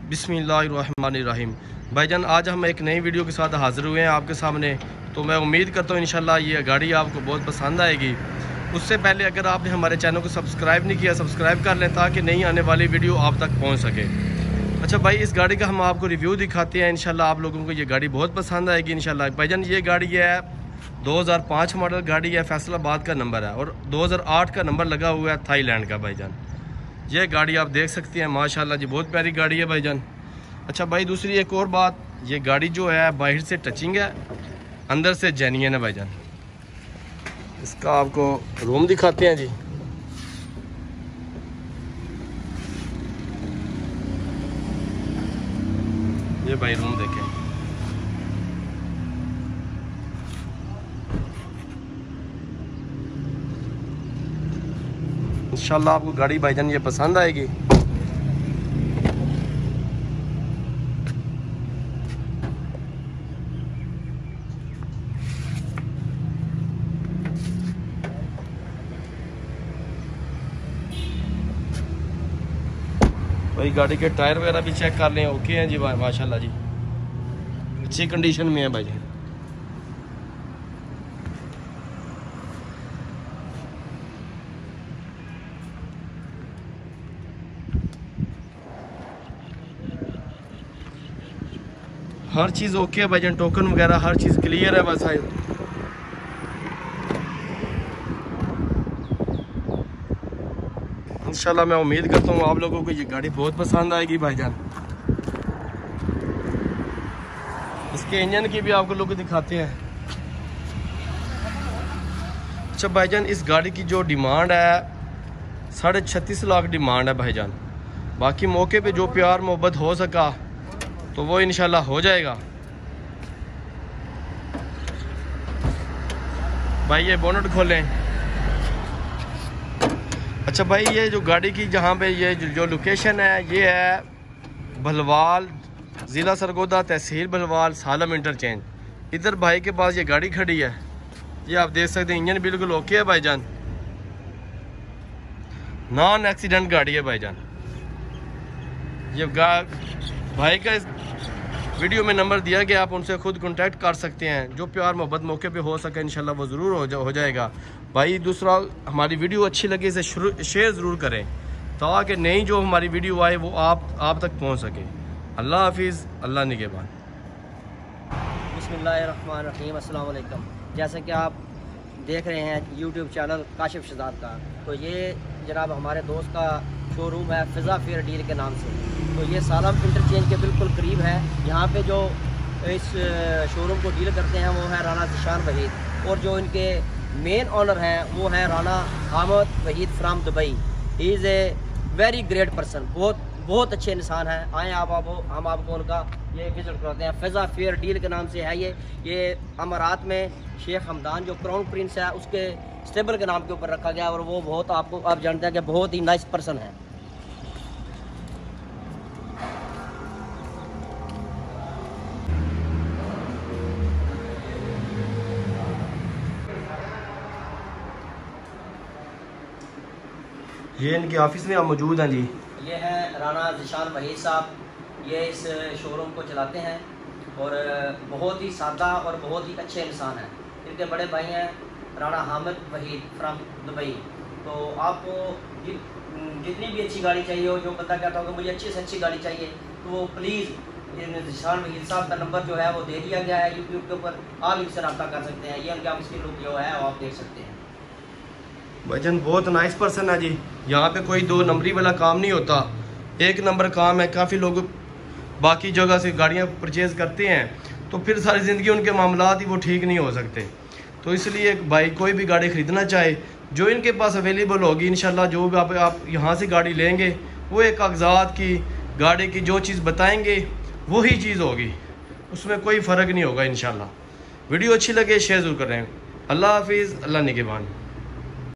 बिस्मिल्लाहिर्रहमानिर्रहीम। भाईजान आज हम एक नई वीडियो के साथ हाज़िर हुए हैं आपके सामने। तो मैं उम्मीद करता हूँ इंशाल्लाह ये गाड़ी आपको बहुत पसंद आएगी। उससे पहले अगर आपने हमारे चैनल को सब्सक्राइब नहीं किया, सब्सक्राइब कर लें ताकि नई आने वाली वीडियो आप तक पहुँच सके। अच्छा भाई, इस गाड़ी का हम आपको रिव्यू दिखाते हैं। इंशाल्लाह आप लोगों को ये गाड़ी बहुत पसंद आएगी इंशाल्लाह। भाईजान ये गाड़ी है 2005 मॉडल गाड़ी है, फैसलाबाद का नंबर है और 2008 का नंबर लगा हुआ है थाईलैंड का। भाईजान ये गाड़ी आप देख सकते हैं, माशाल्लाह जी बहुत प्यारी गाड़ी है भाईजान। अच्छा भाई, दूसरी एक और बात, ये गाड़ी जो है बाहर से टचिंग है, अंदर से जेन्युइन है भाईजान। इसका आपको रूम दिखाते हैं जी। ये भाई रूम देखें, इंशाल्लाह आपको गाड़ी भाईजान ये पसंद आएगी। भाई गाड़ी के टायर वगैरह भी चेक कर लें, ओके हैं जी माशाल्लाह जी, अच्छी कंडीशन में है भाई जी। हर चीज़ ओके है भाईजान, टोकन वगैरह हर चीज़ क्लियर है बस। इंशाल्लाह मैं उम्मीद करता हूँ आप लोगों को ये गाड़ी बहुत पसंद आएगी भाईजान। इसके इंजन की भी आपको लोग दिखाते हैं। अच्छा भाईजान, इस गाड़ी की जो डिमांड है 36.5 लाख डिमांड है भाईजान। बाकी मौके पे जो प्यार मोहब्बत हो सका तो वो इंशाल्लाह हो जाएगा। भाई ये बोनट खोलें। अच्छा भाई, ये जो गाड़ी की जहाँ पे ये जो लोकेशन है ये है भलवाल, ज़िला सरगोदा, तहसील भलवाल, सालम इंटरचेंज। इधर भाई के पास ये गाड़ी खड़ी है, ये आप देख सकते हैं। इंजन बिल्कुल ओके है भाईजान, नॉन एक्सीडेंट गाड़ी है भाईजान। ये भाई का इस वीडियो में नंबर दिया गया, आप उनसे खुद कांटेक्ट कर सकते हैं। जो प्यार मोहब्बत मौके पे हो सके इंशाल्लाह वो ज़रूर हो जाएगा भाई। दूसरा, हमारी वीडियो अच्छी लगे इसे शेयर ज़रूर करें ताकि नई जो हमारी वीडियो आए वो आप तक पहुंच सके। अल्लाह हाफिज़, अल्लाह निगहबान। बिस्मिल्लाहिर्रहमानिर्रहीम। अस्सलाम वालेकुम। जैसे कि आप देख रहे हैं यूट्यूब चैनल काशिफ शहजाद का, तो ये जनाब हमारे दोस्त का शोरूम है फ़िज़ा फेयर डील के नाम से। तो ये सालम इंटरचेंज के बिल्कुल करीब है। यहाँ पे जो इस शोरूम को डील करते हैं वो है राना ज़िशान वहीद, और जो इनके मेन ऑनर हैं वो है Rana Hamid Waheed from Dubai. He is a very great person, बहुत अच्छे इंसान हैं। आए हम आपको उनका ये विजिट करते हैं। फ़िज़ा फेयर डील के नाम से है ये अमारात में शेख हमदान जो क्राउन प्रिंस है उसके स्टेबल के नाम के ऊपर रखा गया, और वो बहुत आप जानते हैं कि बहुत ही नाइस पर्सन है। ये इनके ऑफिस में आप मौजूद हैं जी। ये है राना ज़िशान वहीद साहब, ये इस शोरूम को चलाते हैं और बहुत ही सादा और बहुत ही अच्छे इंसान हैं। इनके बड़े भाई हैं राना हामिद वहीद फ्राम दुबई। तो आपको जितनी भी अच्छी गाड़ी चाहिए हो, जो बंदा कहता होगा मुझे अच्छी से अच्छी गाड़ी चाहिए, तो वो प्लीज़ ज़िशान वहीद साहब का नंबर जो है वो दे दिया गया है यूट्यूब के ऊपर, आप इनसे रब्ता कर सकते हैं। ये उनके ऑफिस की लुक जो है वो आप देख सकते हैं। भाईजान बहुत नाइस पर्सन है जी। यहाँ पे कोई दो नंबरी वाला काम नहीं होता, एक नंबर काम है। काफ़ी लोग बाकी जगह से गाड़ियाँ परचेज़ करते हैं तो फिर सारी ज़िंदगी उनके मामलात ही वो ठीक नहीं हो सकते। तो इसलिए भाई कोई भी गाड़ी ख़रीदना चाहे जो इनके पास अवेलेबल होगी इंशाल्लाह, जो भी आप यहाँ से गाड़ी लेंगे वो एक कागजात की गाड़ी की जो चीज़ बताएँगे वही चीज़ होगी, उसमें कोई फ़र्क नहीं होगा इंशाल्लाह। वीडियो अच्छी लगे शेयर ज़रूर करें। अल्लाह हाफिज़, अल्लाह निगहबान।